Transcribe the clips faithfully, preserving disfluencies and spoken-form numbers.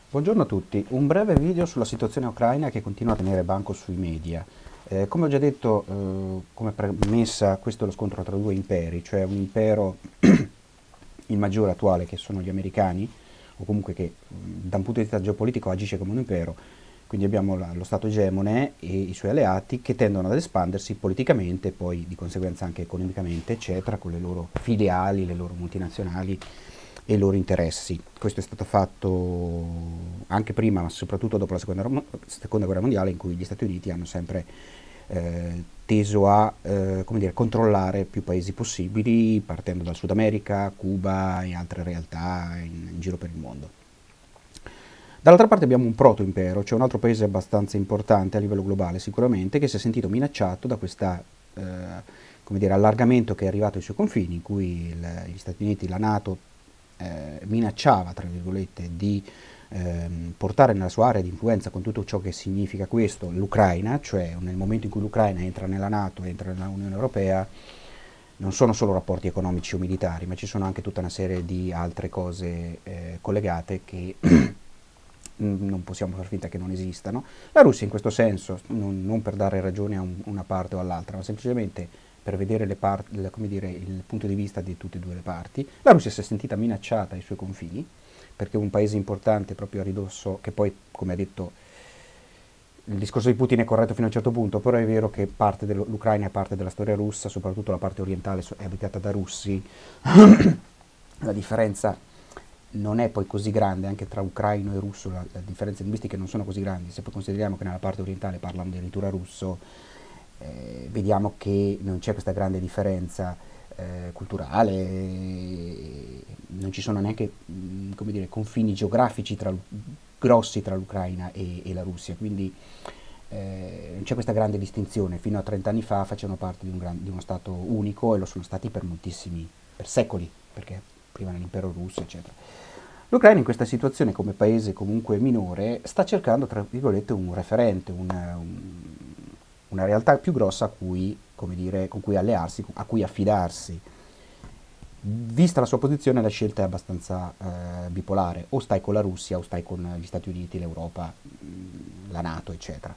Buongiorno a tutti, un breve video sulla situazione ucraina che continua a tenere banco sui media. Eh, come ho già detto, eh, come premessa, questo è lo scontro tra due imperi, cioè un impero, il maggiore attuale, che sono gli americani, o comunque che mh, da un punto di vista geopolitico agisce come un impero, quindi abbiamo la- lo Stato egemone e i suoi alleati che tendono ad espandersi politicamente, poi di conseguenza anche economicamente, eccetera, con le loro filiali, le loro multinazionali e i loro interessi. Questo è stato fatto anche prima, ma soprattutto dopo la seconda, seconda guerra mondiale, in cui gli Stati Uniti hanno sempre eh, teso a eh, come dire, controllare più paesi possibili, partendo dal Sud America, Cuba e altre realtà in, in giro per il mondo. Dall'altra parte abbiamo un proto-impero, cioè un altro paese abbastanza importante a livello globale sicuramente, che si è sentito minacciato da questo eh, come dire, allargamento che è arrivato ai suoi confini, in cui il, gli Stati Uniti, la Nato, eh, minacciava, tra virgolette, di ehm, portare nella sua area di influenza, con tutto ciò che significa questo, l'Ucraina, cioè nel momento in cui l'Ucraina entra nella Nato, entra nell'Unione Europea, non sono solo rapporti economici o militari, ma ci sono anche tutta una serie di altre cose eh, collegate che non possiamo far finta che non esistano. La Russia in questo senso, non, non per dare ragione a un, una parte o all'altra, ma semplicemente per vedere le part, le, come dire, il punto di vista di tutte e due le parti, la Russia si è sentita minacciata ai suoi confini, perché un paese importante proprio a ridosso, che poi, come ha detto, il discorso di Putin è corretto fino a un certo punto, però è vero che parte dell'Ucraina è parte della storia russa, soprattutto la parte orientale è abitata da russi, la differenza non è poi così grande, anche tra ucraino e russo la, le differenze linguistiche non sono così grandi, se poi consideriamo che nella parte orientale parlano addirittura russo, eh, vediamo che non c'è questa grande differenza eh, culturale, non ci sono neanche mh, come dire, confini geografici tra, grossi tra l'Ucraina e, e la Russia, quindi eh, non c'è questa grande distinzione. Fino a trenta anni fa facevano parte di, un gran, di uno Stato unico e lo sono stati per moltissimi, per secoli, perché prima nell'impero russo, eccetera. L'Ucraina in questa situazione, come paese comunque minore, sta cercando, tra virgolette, un referente, una, un, una realtà più grossa a cui, come dire, con cui allearsi, a cui affidarsi. Vista la sua posizione, la scelta è abbastanza eh, bipolare: o stai con la Russia o stai con gli Stati Uniti, l'Europa, la Nato, eccetera.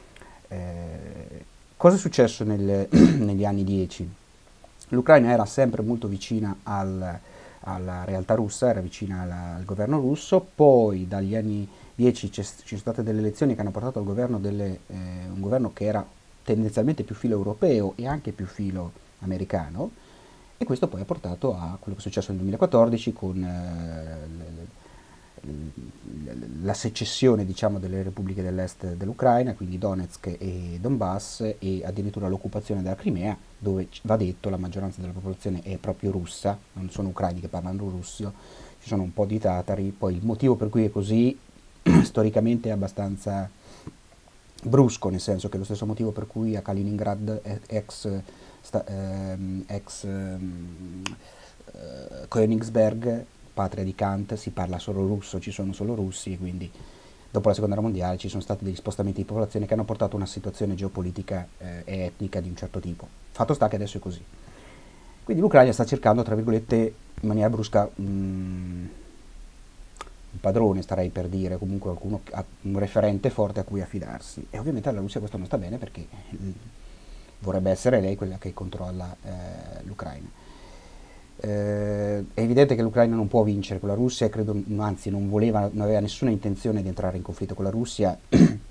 Eh, cosa è successo nel, negli anni dieci? L'Ucraina era sempre molto vicina al, alla realtà russa, era vicina alla, al governo russo, poi dagli anni dieci ci sono state delle elezioni che hanno portato al governo delle, eh, un governo che era tendenzialmente più filo europeo e anche più filo americano, e questo poi ha portato a quello che è successo nel duemilaquattordici con eh, la secessione, diciamo, delle repubbliche dell'est dell'Ucraina, quindi Donetsk e Donbass, e addirittura l'occupazione della Crimea, dove va detto la maggioranza della popolazione è proprio russa, non sono ucraini che parlano russo, ci sono un po' di tatari. Poi il motivo per cui è così storicamente è abbastanza brusco, nel senso che è lo stesso motivo per cui a Kaliningrad, ex, sta, ehm, ex ehm, eh, Königsberg, patria di Kant, si parla solo russo, ci sono solo russi, e quindi dopo la seconda guerra mondiale ci sono stati degli spostamenti di popolazione che hanno portato a una situazione geopolitica eh, e etnica di un certo tipo. Fatto sta che adesso è così. Quindi l'Ucraina sta cercando, tra virgolette, in maniera brusca, un, un padrone, starei per dire, comunque qualcuno, un referente forte a cui affidarsi. E ovviamente alla Russia questo non sta bene, perché vorrebbe essere lei quella che controlla eh, l'Ucraina. Eh, è evidente che l'Ucraina non può vincere con la Russia, e credo, anzi non voleva, non aveva nessuna intenzione di entrare in conflitto con la Russia.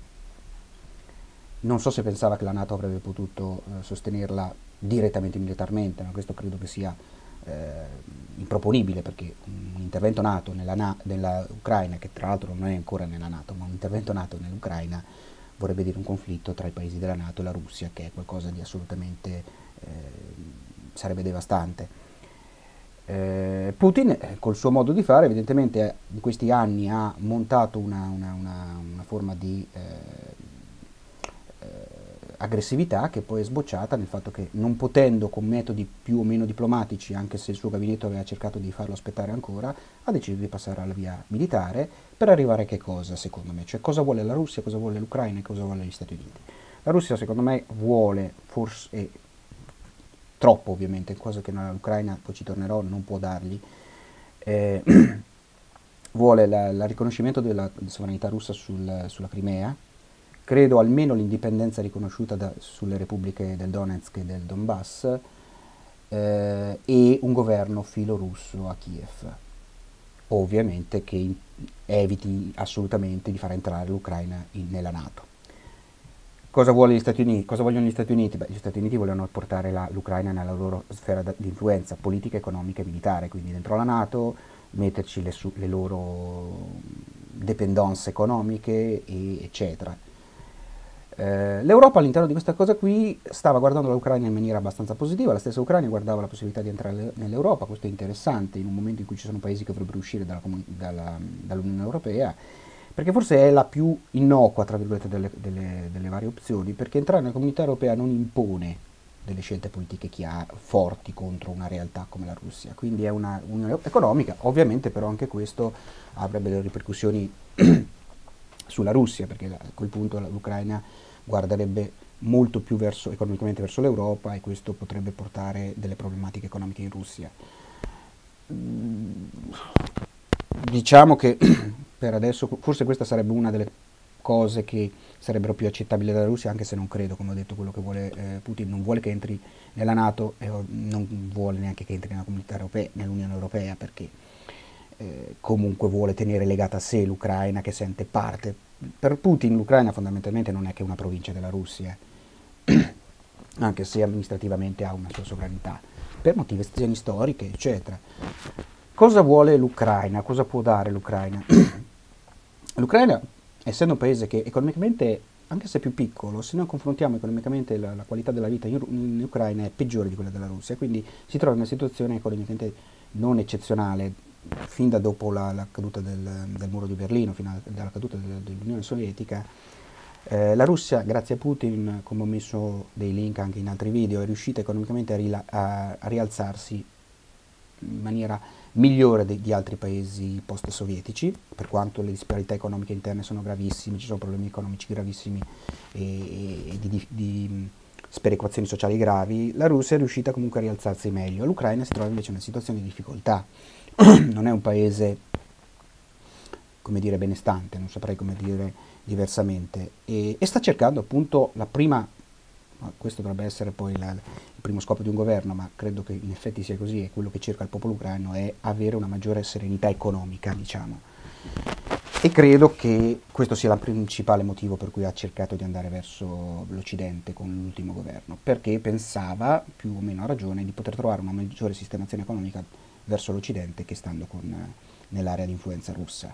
Non so se pensava che la Nato avrebbe potuto eh, sostenerla direttamente militarmente, ma questo credo che sia eh, improponibile, perché un intervento NATO nella, Na- nella Ucraina, che tra l'altro non è ancora nella Nato, ma un intervento NATO nell'Ucraina vorrebbe dire un conflitto tra i paesi della Nato e la Russia, che è qualcosa di assolutamente eh, sarebbe devastante. Eh, Putin, eh, col suo modo di fare, evidentemente eh, in questi anni ha montato una, una, una, una forma di eh, eh, aggressività, che poi è sbocciata nel fatto che, non potendo con metodi più o meno diplomatici, anche se il suo gabinetto aveva cercato di farlo aspettare ancora, ha deciso di passare alla via militare, per arrivare a che cosa, secondo me? Cioè, cosa vuole la Russia, cosa vuole l'Ucraina e cosa vuole gli Stati Uniti? La Russia, secondo me, vuole, forse, e troppo ovviamente, cosa che l'Ucraina, poi ci tornerò, non può dargli, eh, vuole il riconoscimento della sovranità russa sul, sulla Crimea, credo almeno l'indipendenza riconosciuta da, sulle repubbliche del Donetsk e del Donbass, eh, e un governo filorusso a Kiev. Ovviamente che in, eviti assolutamente di far entrare l'Ucraina in, nella NATO. Cosa, vuole gli Stati Uniti? Cosa vogliono gli Stati Uniti? Beh, gli Stati Uniti vogliono portare l'Ucraina nella loro sfera di influenza politica, economica e militare, quindi dentro la NATO, metterci le, su, le loro dependenze economiche, e, eccetera. Eh, L'Europa all'interno di questa cosa qui stava guardando l'Ucraina in maniera abbastanza positiva, la stessa Ucraina guardava la possibilità di entrare nell'Europa, questo è interessante in un momento in cui ci sono paesi che dovrebbero uscire dalla, dalla, dall'Unione Europea, perché forse è la più innocua, tra virgolette, delle, delle, delle varie opzioni, perché entrare nella comunità europea non impone delle scelte politiche chiare, forti contro una realtà come la Russia, quindi è una unione economica, ovviamente però anche questo avrebbe delle ripercussioni sulla Russia, perché a quel punto l'Ucraina guarderebbe molto più verso, economicamente verso l'Europa, e questo potrebbe portare delle problematiche economiche in Russia. Diciamo che per adesso forse questa sarebbe una delle cose che sarebbero più accettabili dalla Russia, anche se non credo, come ho detto, quello che vuole eh, Putin non vuole che entri nella NATO e non vuole neanche che entri nella comunità europea, nell'Unione Europea, perché eh, comunque vuole tenere legata a sé l'Ucraina, che sente parte. Per Putin l'Ucraina fondamentalmente non è che una provincia della Russia, anche se amministrativamente ha una sua sovranità, per motivazioni storiche, eccetera. Cosa vuole l'Ucraina? Cosa può dare l'Ucraina? L'Ucraina, essendo un paese che economicamente, anche se più piccolo, se noi confrontiamo economicamente la, la qualità della vita in, in Ucraina è peggiore di quella della Russia, quindi si trova in una situazione economicamente non eccezionale, fin da dopo la, la caduta del, del muro di Berlino, fino alla caduta del, dell'Unione Sovietica. Eh, la Russia, grazie a Putin, come ho messo dei link anche in altri video, è riuscita economicamente a, rila, a, a rialzarsi in maniera migliore de, di altri paesi post-sovietici, per quanto le disparità economiche interne sono gravissime, ci sono problemi economici gravissimi e, e di, di, di sperequazioni sociali gravi. La Russia è riuscita comunque a rialzarsi meglio, l'Ucraina si trova invece in una situazione di difficoltà. Non è un paese, come dire, benestante, non saprei come dire diversamente, e, e sta cercando appunto la prima, questo dovrebbe essere poi la, il primo scopo di un governo, ma credo che in effetti sia così, e quello che cerca il popolo ucraino è avere una maggiore serenità economica, diciamo, e credo che questo sia il principale motivo per cui ha cercato di andare verso l'Occidente con l'ultimo governo, perché pensava, più o meno a ragione, di poter trovare una maggiore sistemazione economica verso l'Occidente che stando con, nell'area di influenza russa.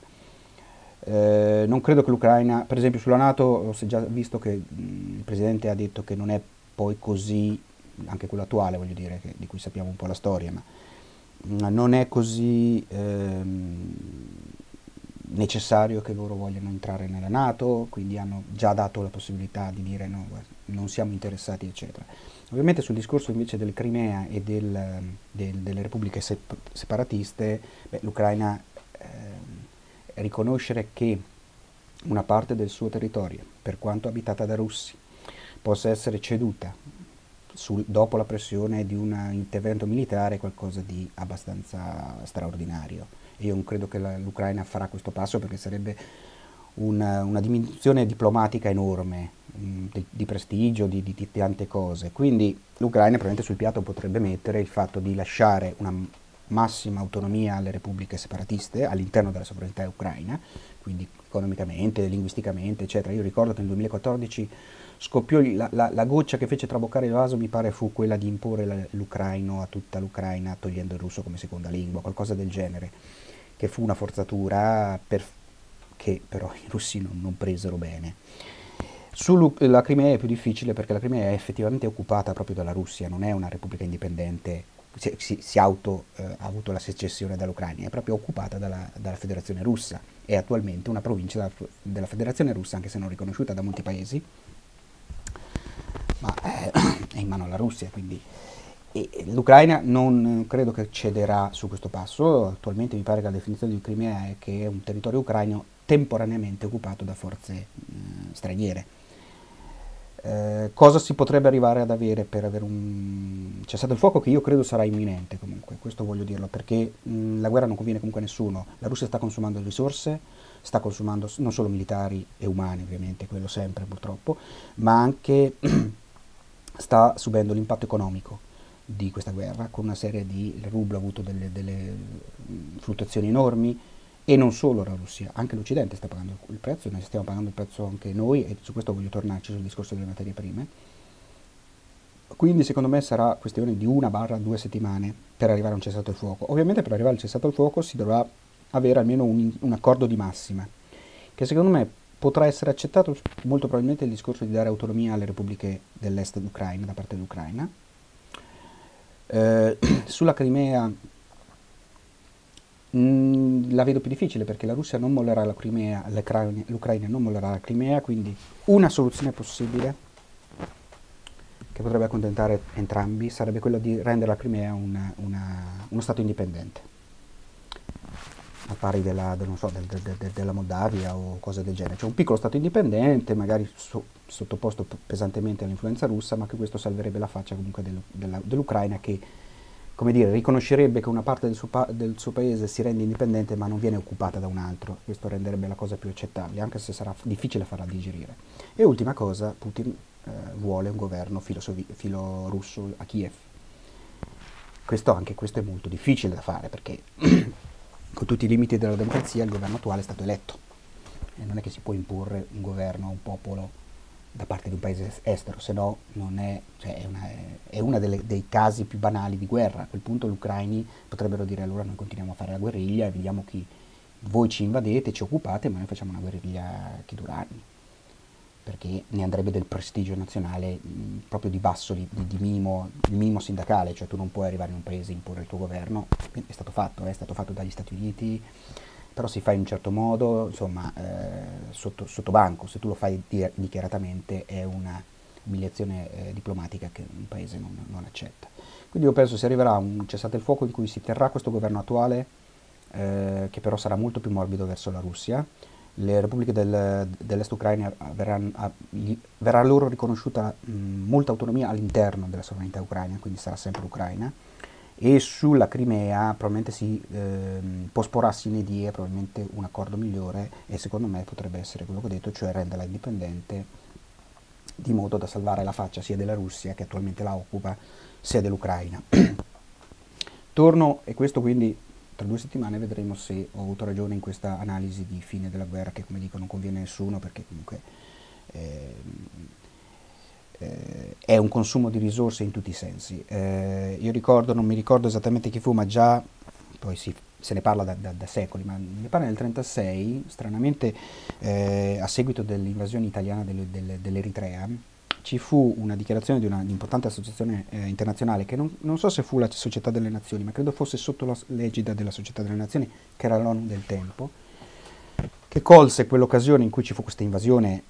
Eh, non credo che l'Ucraina, per esempio sulla NATO, ho già visto che mh, il Presidente ha detto che non è poi così, anche quello attuale voglio dire, che, di cui sappiamo un po' la storia, ma mh, non è così ehm, necessario che loro vogliano entrare nella NATO, quindi hanno già dato la possibilità di dire no, non siamo interessati, eccetera. Ovviamente sul discorso invece del Crimea e del, del, delle repubbliche sep separatiste, l'Ucraina eh, riconoscere che una parte del suo territorio, per quanto abitata da russi, possa essere ceduta sul, dopo la pressione di un intervento militare è qualcosa di abbastanza straordinario. E io non credo che l'Ucraina farà questo passo, perché sarebbe una, una diminuzione diplomatica enorme, mh, di, di prestigio, di, di, di tante cose. Quindi l'Ucraina probabilmente sul piatto potrebbe mettere il fatto di lasciare una massima autonomia alle repubbliche separatiste all'interno della sovranità ucraina, quindi economicamente, linguisticamente, eccetera. Io ricordo che nel duemilaquattordici scoppiò la, la, la goccia che fece traboccare il vaso, mi pare, fu quella di imporre l'ucraino a tutta l'Ucraina, togliendo il russo come seconda lingua, qualcosa del genere, che fu una forzatura per, che però i russi non, non presero bene. Sulla Crimea è più difficile, perché la Crimea è effettivamente occupata proprio dalla Russia, non è una repubblica indipendente, si, si, si auto, eh, ha avuto la secessione dall'Ucraina, è proprio occupata dalla, dalla Federazione Russa, è attualmente una provincia della, della Federazione Russa, anche se non riconosciuta da molti paesi, ma eh, è in mano alla Russia, quindi l'Ucraina non credo che cederà su questo passo. Attualmente mi pare che la definizione di Crimea è che è un territorio ucraino temporaneamente occupato da forze eh, straniere. Eh, cosa si potrebbe arrivare ad avere per avere un cessate il fuoco che io credo sarà imminente comunque, questo voglio dirlo, perché mh, la guerra non conviene comunque a nessuno, la Russia sta consumando risorse, sta consumando non solo militari e umani ovviamente, quello sempre purtroppo, ma anche sta subendo l'impatto economico di questa guerra, con una serie di, il rublo ha avuto delle, delle fluttuazioni enormi, e non solo la Russia, anche l'Occidente sta pagando il prezzo, noi stiamo pagando il prezzo anche noi, e su questo voglio tornarci sul discorso delle materie prime. Quindi secondo me sarà questione di una barra due settimane per arrivare a un cessato il fuoco. Ovviamente per arrivare al cessato il fuoco si dovrà avere almeno un, un accordo di massima, che secondo me potrà essere accettato molto probabilmente il discorso di dare autonomia alle repubbliche dell'est d'Ucraina, da parte dell'Ucraina. Eh, sulla Crimea mh, la vedo più difficile perché la Russia non mollerà la Crimea, l'Ucraina non mollerà la Crimea, quindi una soluzione possibile che potrebbe accontentare entrambi sarebbe quella di rendere la Crimea una, una, uno Stato indipendente, al pari della, del, non so, del, del, del, della Moldavia o cose del genere. Cioè un piccolo Stato indipendente, magari so, sottoposto pesantemente all'influenza russa, ma che questo salverebbe la faccia comunque del, della, dell'Ucraina, che, come dire, riconoscerebbe che una parte del suo, pa del suo paese si rende indipendente ma non viene occupata da un altro. Questo renderebbe la cosa più accettabile, anche se sarà difficile farla digerire. E ultima cosa, Putin eh, vuole un governo filo, filo russo a Kiev. Questo, anche questo è molto difficile da fare perché con tutti i limiti della democrazia il governo attuale è stato eletto e non è che si può imporre un governo a un popolo da parte di un paese estero, se no non è, cioè è, una, è uno dei casi più banali di guerra. A quel punto gli ucraini potrebbero dire allora noi continuiamo a fare la guerriglia e vediamo chi, voi ci invadete, ci occupate, ma noi facciamo una guerriglia che dura anni, perché ne andrebbe del prestigio nazionale mh, proprio di basso, di, di, di, minimo, di minimo sindacale, cioè tu non puoi arrivare in un paese e imporre il tuo governo, è stato fatto, è stato fatto dagli Stati Uniti, però si fa in un certo modo, insomma, eh, sotto, sotto banco, se tu lo fai di, dichiaratamente è una umiliazione eh, diplomatica che un paese non, non accetta. Quindi io penso si arriverà a un cessate il fuoco in cui si terrà questo governo attuale, eh, che però sarà molto più morbido verso la Russia. Le repubbliche del, dell'est Ucraina verranno, a, gli, verrà loro riconosciuta mh, molta autonomia all'interno della sovranità ucraina, quindi sarà sempre Ucraina, e sulla Crimea probabilmente si eh, posporrà sine die probabilmente un accordo migliore, e secondo me potrebbe essere quello che ho detto, cioè renderla indipendente di modo da salvare la faccia sia della Russia, che attualmente la occupa, sia dell'Ucraina. Torno, e questo quindi tra due settimane vedremo se ho avuto ragione in questa analisi di fine della guerra, che come dico non conviene a nessuno, perché comunque eh, eh, è un consumo di risorse in tutti i sensi. Eh, io ricordo, non mi ricordo esattamente chi fu, ma già, poi si, se ne parla da, da, da secoli, ma mi pare nel trentasei, stranamente eh, a seguito dell'invasione italiana del, del, dell'Eritrea, ci fu una dichiarazione di un'importante associazione eh, internazionale, che non, non so se fu la Società delle Nazioni, ma credo fosse sotto l'egida della Società delle Nazioni, che era l'ONU del tempo, che colse quell'occasione in cui ci fu questa invasione,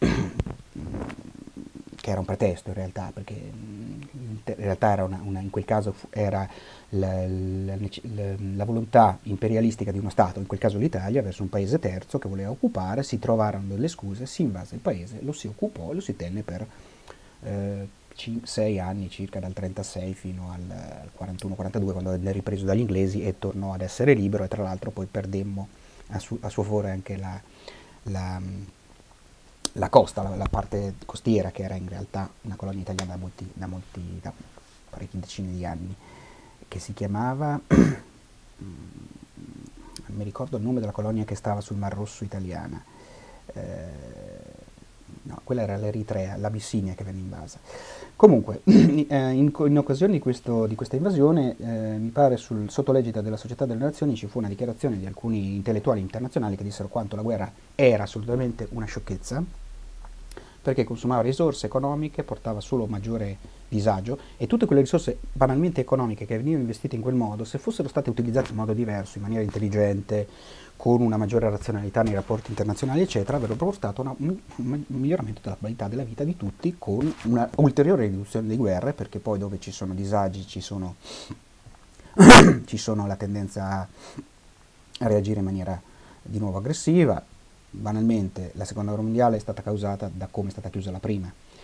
che era un pretesto in realtà, perché in realtà era una, una, in quel caso era la, la, la, la volontà imperialistica di uno Stato, in quel caso l'Italia, verso un paese terzo che voleva occupare, si trovarono delle scuse, si invase il paese, lo si occupò e lo si tenne per eh, sei anni circa, dal trentasei fino al, al quarantuno quarantadue, quando venne ripreso dagli inglesi e tornò ad essere libero, e tra l'altro poi perdemmo a, su, a suo favore anche la, la, la costa, la, la parte costiera, che era in realtà una colonia italiana da molti, da molti da parecchie decine di anni, che si chiamava, non mi ricordo il nome della colonia che stava sul Mar Rosso italiana, eh, no, quella era l'Eritrea, l'Abissinia che venne invasa. Comunque, in, in occasione di, questo, di questa invasione, eh, mi pare sul, sotto l'egida della Società delle Nazioni ci fu una dichiarazione di alcuni intellettuali internazionali che dissero quanto la guerra era assolutamente una sciocchezza, perché consumava risorse economiche, portava solo maggiore disagio, e tutte quelle risorse banalmente economiche che venivano investite in quel modo, se fossero state utilizzate in modo diverso, in maniera intelligente, con una maggiore razionalità nei rapporti internazionali, eccetera, avrebbero portato a un miglioramento della qualità della vita di tutti, con una ulteriore riduzione di guerre, perché poi dove ci sono disagi ci sono, ci sono la tendenza a reagire in maniera di nuovo aggressiva. Banalmente la seconda guerra mondiale è stata causata da come è stata chiusa la prima,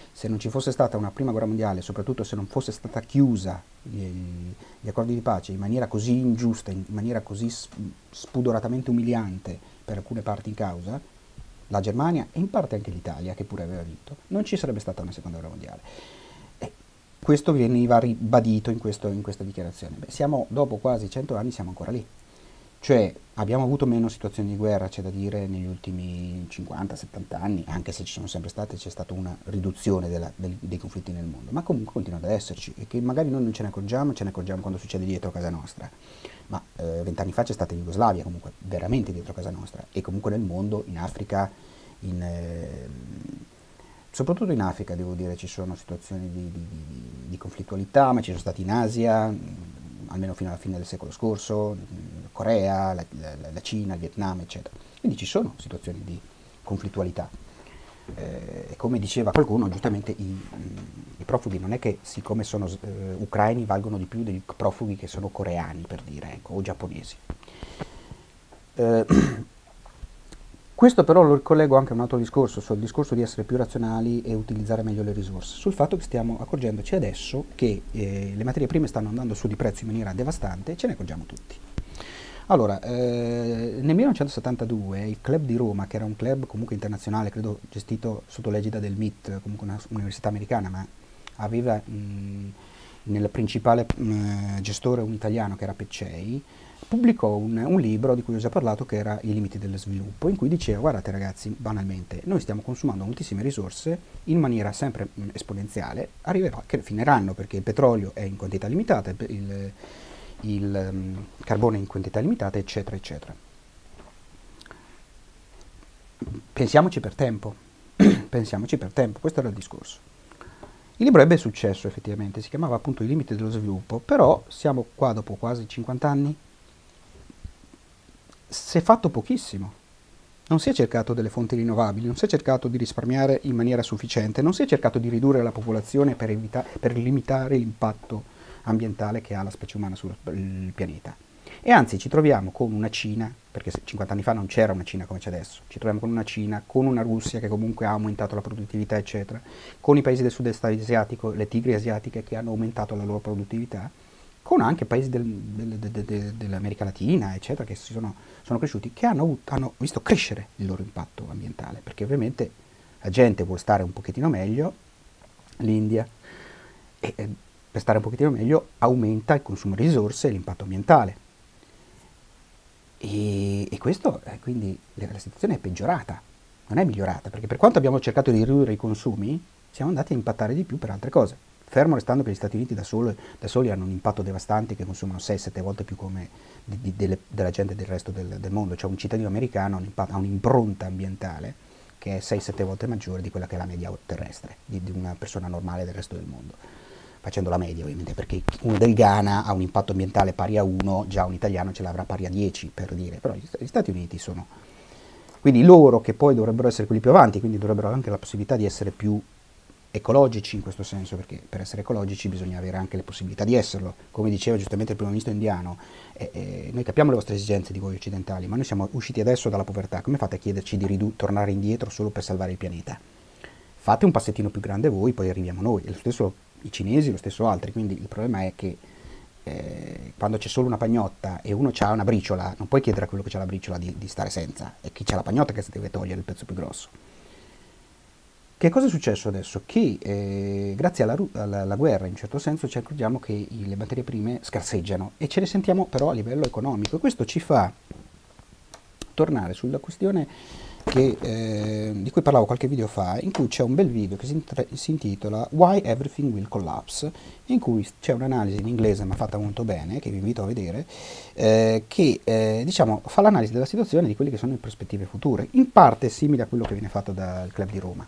Se non ci fosse stata una prima guerra mondiale, soprattutto se non fosse stata chiusa gli, gli accordi di pace in maniera così ingiusta, in maniera così spudoratamente umiliante per alcune parti in causa, la Germania e in parte anche l'Italia, che pure aveva vinto, non ci sarebbe stata una seconda guerra mondiale. E questo veniva ribadito in, questo, in questa dichiarazione. Beh, siamo, dopo quasi cento anni siamo ancora lì. Cioè abbiamo avuto meno situazioni di guerra, c'è da dire, negli ultimi cinquanta settanta anni, anche se ci sono sempre state, c'è stata una riduzione della, del, dei conflitti nel mondo, ma comunque continuano ad esserci e che magari noi non ce ne accorgiamo, ce ne accorgiamo quando succede dietro casa nostra. Ma eh, vent'anni fa c'è stata in Jugoslavia, comunque veramente dietro casa nostra, e comunque nel mondo, in Africa, in, eh, soprattutto in Africa devo dire ci sono situazioni di, di, di, di conflittualità, ma ci sono stati in Asia, mh, almeno fino alla fine del secolo scorso, mh, Corea, la, la, la Cina, il Vietnam, eccetera. Quindi ci sono situazioni di conflittualità. Eh, come diceva qualcuno, giustamente i, i profughi non è che siccome sono eh, ucraini valgono di più dei profughi che sono coreani, per dire, ecco, o giapponesi. Eh, questo però lo ricollego anche a un altro discorso, sul discorso di essere più razionali e utilizzare meglio le risorse, sul fatto che stiamo accorgendoci adesso che eh, le materie prime stanno andando su di prezzo in maniera devastante e ce ne accorgiamo tutti. Allora, eh, nel millenovecentosettantadue il club di Roma, che era un club comunque internazionale, credo gestito sotto l'egida del M I T, comunque un'università americana, ma aveva mh, nel principale mh, gestore un italiano che era Peccei, pubblicò un, un libro di cui ho già parlato, che era I limiti dello sviluppo, in cui diceva: guardate ragazzi, banalmente, noi stiamo consumando moltissime risorse in maniera sempre mh, esponenziale, arriverà che finiranno perché il petrolio è in quantità limitata, il, il il um, carbone in quantità limitata, eccetera, eccetera. Pensiamoci per tempo, pensiamoci per tempo, questo era il discorso. Il libro ebbe successo effettivamente, si chiamava appunto I limiti dello sviluppo, però siamo qua dopo quasi cinquanta anni, si è fatto pochissimo. Non si è cercato delle fonti rinnovabili, non si è cercato di risparmiare in maniera sufficiente, non si è cercato di ridurre la popolazione per, evita- per limitare l'impatto ambientale che ha la specie umana sul pianeta. E anzi ci troviamo con una Cina, perché cinquanta anni fa non c'era una Cina come c'è adesso, ci troviamo con una Cina, con una Russia che comunque ha aumentato la produttività, eccetera, con i paesi del sud-est asiatico, le tigri asiatiche che hanno aumentato la loro produttività, con anche paesi del, del, del, del, dell'America Latina, eccetera, che si sono, sono cresciuti, che hanno, hanno visto crescere il loro impatto ambientale, perché ovviamente la gente vuole stare un pochettino meglio, l'India, e per stare un pochettino meglio aumenta il consumo di risorse e l'impatto ambientale. E, e questo, eh, quindi la, la situazione è peggiorata, non è migliorata, perché per quanto abbiamo cercato di ridurre i consumi, siamo andati a impattare di più per altre cose. Fermo restando che gli Stati Uniti da, solo, da soli hanno un impatto devastante, che consumano sei sette volte più come di, di, delle, della gente del resto del, del mondo. Cioè un cittadino americano ha, un impatto, ha un'impronta ambientale che è sei sette volte maggiore di quella che è la media terrestre, di, di una persona normale del resto del mondo. Facendo la media ovviamente, perché uno del Ghana ha un impatto ambientale pari a uno, già un italiano ce l'avrà pari a dieci, per dire, però gli Stati Uniti sono... Quindi loro, che poi dovrebbero essere quelli più avanti, quindi dovrebbero avere anche la possibilità di essere più ecologici in questo senso, perché per essere ecologici bisogna avere anche le possibilità di esserlo. Come diceva giustamente il primo ministro indiano, eh, eh, noi capiamo le vostre esigenze di voi occidentali, ma noi siamo usciti adesso dalla povertà, come fate a chiederci di ridu- tornare indietro solo per salvare il pianeta? Fate un passettino più grande voi, poi arriviamo noi, e lo stesso i cinesi, lo stesso altri, quindi il problema è che eh, quando c'è solo una pagnotta e uno ha una briciola, non puoi chiedere a quello che ha la briciola di, di stare senza, è chi ha la pagnotta che si deve togliere il pezzo più grosso. Che cosa è successo adesso? Che eh, grazie alla, alla, alla guerra, in un certo senso, ci accorgiamo che i, le materie prime scarseggiano e ce ne sentiamo però a livello economico, e questo ci fa tornare sulla questione che, eh, di cui parlavo qualche video fa, in cui c'è un bel video che si, si intitola Why Everything Will Collapse, in cui c'è un'analisi in inglese ma fatta molto bene, che vi invito a vedere, eh, che eh, diciamo fa l'analisi della situazione, di quelle che sono le prospettive future, in parte simile a quello che viene fatto dal Club di Roma.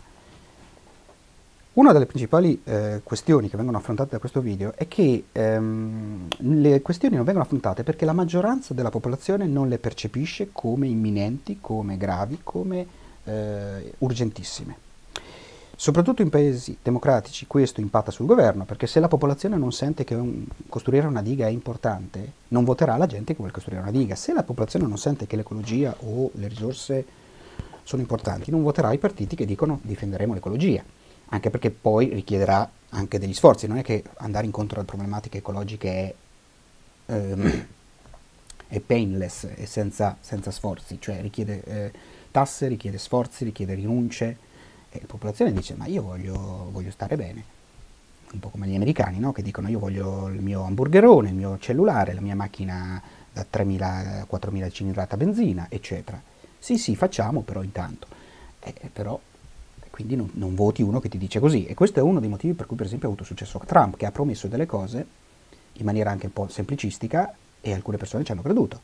Una delle principali eh, questioni che vengono affrontate da questo video è che ehm, le questioni non vengono affrontate perché la maggioranza della popolazione non le percepisce come imminenti, come gravi, come eh, urgentissime. Soprattutto in paesi democratici questo impatta sul governo, perché se la popolazione non sente che un, costruire una diga è importante, non voterà la gente che vuole costruire una diga. Se la popolazione non sente che l'ecologia o le risorse sono importanti, non voterà i partiti che dicono difenderemo l'ecologia. anche perché poi richiederà anche degli sforzi, non è che andare incontro alle problematiche ecologiche è, ehm, è painless, è senza, senza sforzi, cioè richiede eh, tasse, richiede sforzi, richiede rinunce, e la popolazione dice ma io voglio, voglio stare bene, un po' come gli americani, no? Che dicono io voglio il mio hamburgerone, il mio cellulare, la mia macchina da tremila quattromila cilindrata a benzina, eccetera. Sì, sì, facciamo, però intanto. Eh, però, quindi non, non voti uno che ti dice così. E questo è uno dei motivi per cui, per esempio, ha avuto successo Trump, che ha promesso delle cose in maniera anche un po' semplicistica e alcune persone ci hanno creduto.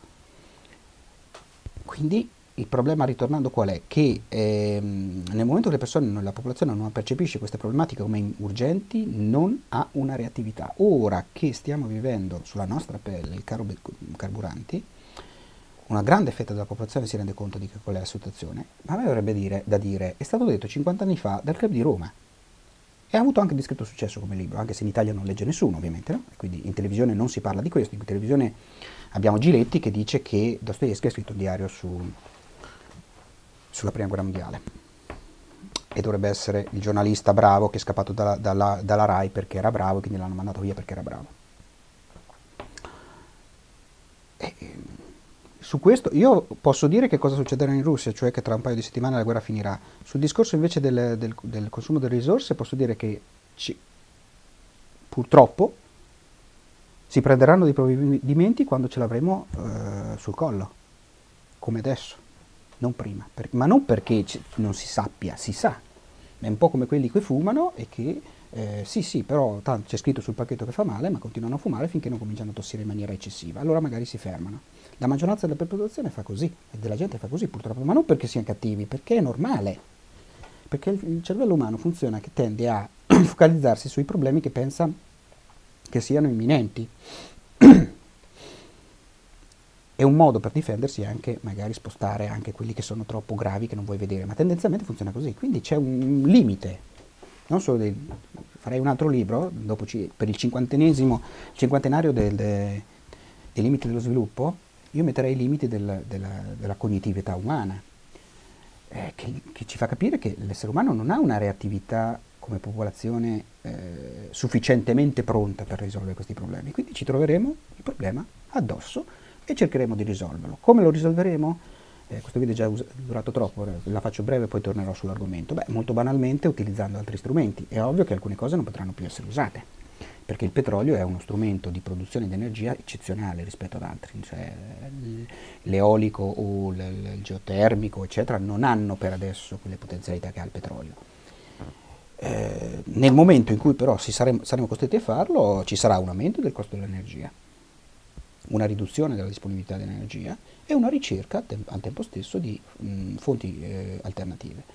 Quindi il problema, ritornando, qual è? Che ehm, nel momento che le persone, la popolazione non percepisce queste problematiche come urgenti, non ha una reattività. Ora che stiamo vivendo sulla nostra pelle il caro carburanti, una grande fetta della popolazione si rende conto di che qual è la situazione, ma a me avrebbe dire, da dire, è stato detto cinquanta anni fa dal Club di Roma, e ha avuto anche discreto successo come libro, anche se in Italia non legge nessuno, ovviamente, no? E quindi in televisione non si parla di questo. In televisione abbiamo Giletti che dice che Dostoevskij ha scritto un diario su, sulla prima guerra mondiale, e dovrebbe essere il giornalista bravo che è scappato dalla, dalla, dalla Rai perché era bravo, e quindi l'hanno mandato via perché era bravo. E, su questo io posso dire che cosa succederà in Russia, cioè che tra un paio di settimane la guerra finirà. Sul discorso invece del, del, del consumo delle risorse posso dire che ci, purtroppo si prenderanno dei provvedimenti quando ce l'avremo eh, sul collo, come adesso, non prima. Per, ma non perché non si sappia, si sa. È un po' come quelli che fumano e che, eh, sì sì, però tanto c'è scritto sul pacchetto che fa male, ma continuano a fumare finché non cominciano a tossire in maniera eccessiva. Allora magari si fermano. La maggioranza della popolazione fa così, e della gente fa così purtroppo, ma non perché siano cattivi, perché è normale. Perché il, il cervello umano funziona che tende a focalizzarsi sui problemi che pensa che siano imminenti. È un modo per difendersi anche magari spostare anche quelli che sono troppo gravi che non vuoi vedere, ma tendenzialmente funziona così. Quindi c'è un limite. Non solo dei, farei un altro libro dopo ci, per il cinquantenesimo cinquantenario del, de, dei limiti dello sviluppo. Io metterei i limiti del, della, della cognitività umana, eh, che, che ci fa capire che l'essere umano non ha una reattività come popolazione eh, sufficientemente pronta per risolvere questi problemi. Quindi ci troveremo il problema addosso e cercheremo di risolverlo. Come lo risolveremo? Eh, questo video è già durato troppo, la faccio breve e poi tornerò sull'argomento. Beh, molto banalmente utilizzando altri strumenti. È ovvio che alcune cose non potranno più essere usate, perché il petrolio è uno strumento di produzione di energia eccezionale rispetto ad altri, cioè l'eolico o il geotermico, eccetera, non hanno per adesso quelle potenzialità che ha il petrolio. Eh, nel momento in cui però si saremo, saremo costretti a farlo, ci sarà un aumento del costo dell'energia, una riduzione della disponibilità di energia e una ricerca al, tem- al tempo stesso di mh, fonti eh, alternative.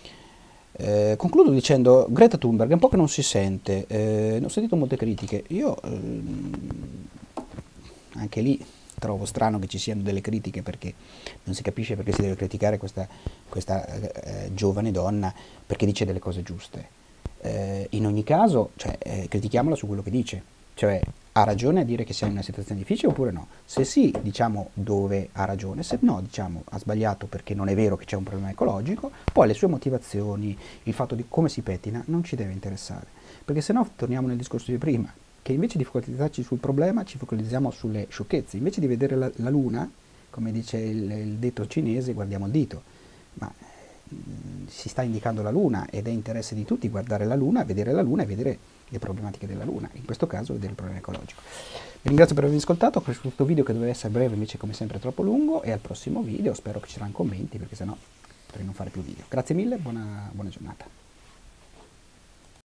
Eh, concludo dicendo, Greta Thunberg è un po' che non si sente, eh, ne ho sentito molte critiche, io ehm, anche lì trovo strano che ci siano delle critiche, perché non si capisce perché si deve criticare questa, questa eh, giovane donna perché dice delle cose giuste. Eh, in ogni caso, cioè, eh, critichiamola su quello che dice, cioè ha ragione a dire che siamo in una situazione difficile oppure no? Se sì, diciamo dove ha ragione, se no, diciamo ha sbagliato perché non è vero che c'è un problema ecologico, poi le sue motivazioni, il fatto di come si pettina non ci deve interessare, perché se no torniamo nel discorso di prima, che invece di focalizzarci sul problema ci focalizziamo sulle sciocchezze, invece di vedere la, la luna, come dice il, il detto cinese, guardiamo il dito, ma mh, si sta indicando la luna ed è interesse di tutti guardare la luna, vedere la luna e vedere le problematiche della luna, in questo caso vedere il problema ecologico. Vi ringrazio per avermi ascoltato, questo video che doveva essere breve invece come sempre è troppo lungo, e al prossimo video spero che ci saranno commenti, perché sennò potrei non fare più video. Grazie mille, buona, buona giornata.